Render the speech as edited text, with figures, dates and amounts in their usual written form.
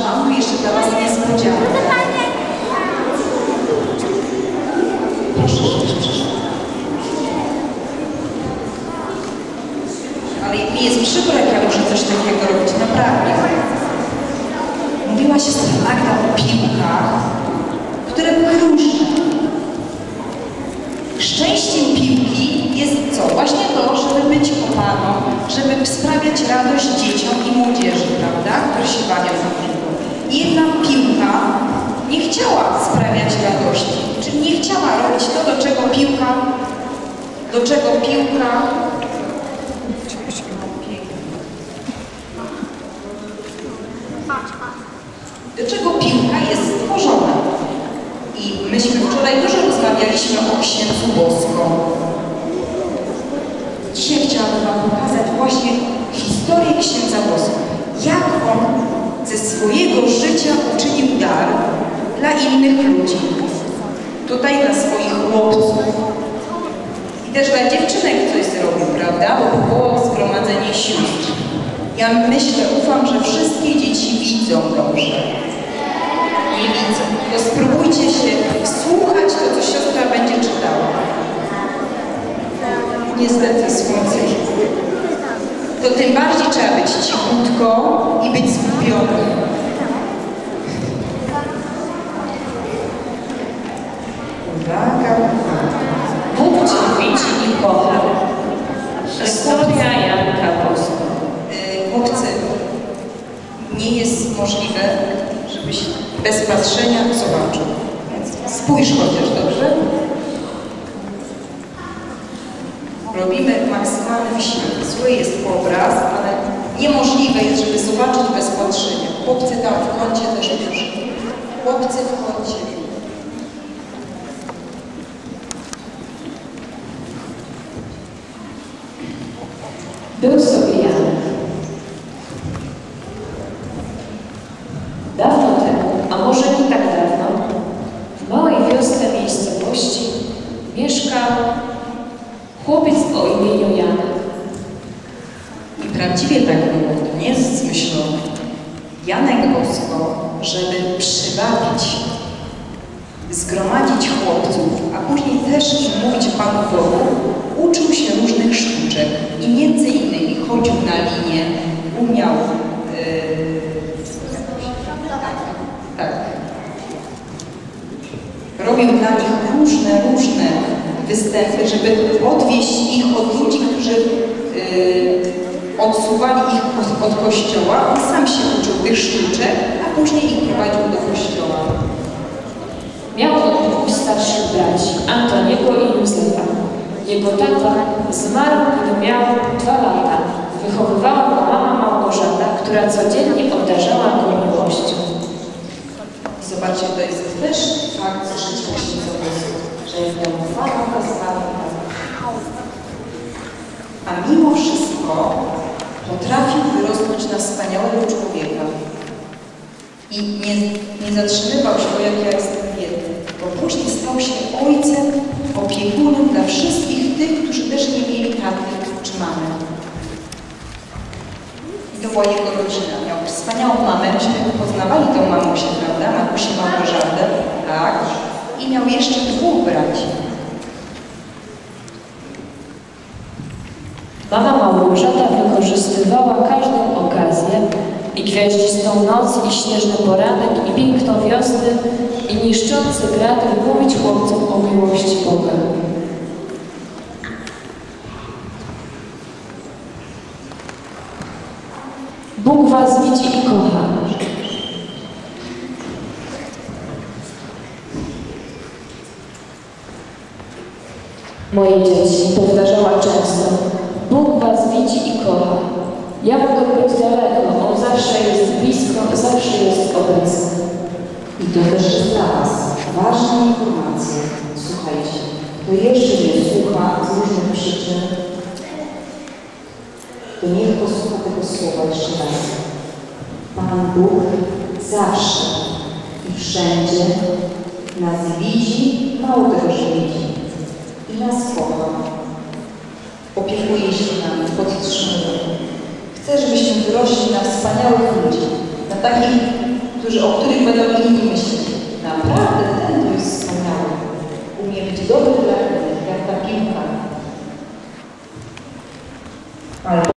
mam tu jeszcze dla Was niespodziankę. Proszę, ale mi jest przykro, jak ja muszę coś takiego robić, naprawdę. Mówiła siostra Magda o piłkach, które były różne. Szczęściem piłki jest co? Właśnie to, żeby być kopaną, żeby sprawiać radość dzieciom i młodzieży, prawda? Które się bawią za piłką. I jedna piłka nie chciała sprawiać radości, czyli nie chciała robić to, do czego piłka jest stworzona. I myśmy wczoraj dużo rozmawialiśmy o księdzu Bosco. Dzisiaj chciałabym Wam pokazać właśnie historię księdza Bosco. Jak on ze swojego życia uczynił dar dla innych ludzi. Tutaj dla swoich chłopców. I też dla dziewczynek coś zrobił, prawda? Bo było zgromadzenie sióstr. Ja myślę, ufam, że wszystkie dzieci widzą dobrze. Nie widzą. To spróbujcie się wsłuchać to, co siostra będzie czytała. Niestety słońce. To tym bardziej trzeba być cichutko i być skupionym. Uwaga, Bóg Cię widzi i kocha. Historia Janka Bosko. Chłopcy, nie jest możliwe, żebyś bez patrzenia zobaczył. Więc spójrz chociaż, dobrze? Robimy maksymalny wysiłek. Zły jest obraz, ale niemożliwe jest, żeby zobaczyć bez patrzenia. Chłopcy tam w kącie też proszę. Chłopcy w kącie. Był sobie Janek. Dawno temu, a może nie tak dawno, w małej wiosce miejscowości mieszkał chłopiec o imieniu Janek. I prawdziwie tak było, to nie jest zmyślone. Janek Bosko, żeby przywabić, zgromadzić chłopców, a później też im mówić o Panu Bogu, uczył się różnych sztuczek i między innymi chodził na linię, umiał robił dla nich różne występy, żeby odwieść ich od ludzi, którzy odsuwali ich od kościoła. On sam się uczył tych sztuczek, a później ich prowadził do kościoła. Miał on dwóch starszych braci, Antoniego i Józefa. Jego tata zmarł, gdy miał 2 lata. Wychowywała go mama Małgorzata, która codziennie obdarzała go miłością. Zobaczcie, to jest też fakt z życia księdza Bosko, że jak miał 2 lata, zmarł. A mimo wszystko potrafił wyrosnąć na wspaniałego człowieka. I nie zatrzymywał się, bo jak ja jestem biedny, bo później stał się ojcem, opiekunem dla wszystkich tych, którzy też nie mieli taty czy mamy. I to była jego rodzina. Miał wspaniałą mamę, myśmy poznawali tą mamusię, prawda? Mamusię Małgorzatę, tak. I miał jeszcze 2 braci. Mama Małgorzata wykorzystywała każdą okazję, i gwiaździstą noc, i śnieżny poranek, i piękno wiosny, i niszczący grad, by mówić chłopcom o miłości Boga. Bóg was widzi i kocha. Moje dzieci, powtarzała często, Bóg was widzi i kocha. Ja mogę być daleko, On zawsze jest blisko, zawsze jest obecny. I to też jest dla Was ważna informacja. Słuchajcie, kto jeszcze nie słucha z różnych przyczyn, to niech posłucha tego słowa jeszcze raz. Pan Bóg zawsze i wszędzie nas widzi, mało tego, że widzi. I nas kocha. Opiekuje się nami, podtrzymuje. Chcę, żebyśmy wyrośli na wspaniałych ludzi, na takich, o których będą inni myśleć. Naprawdę ten to jest wspaniały. Umie być dobry dla innych, jak ta piłka. Ale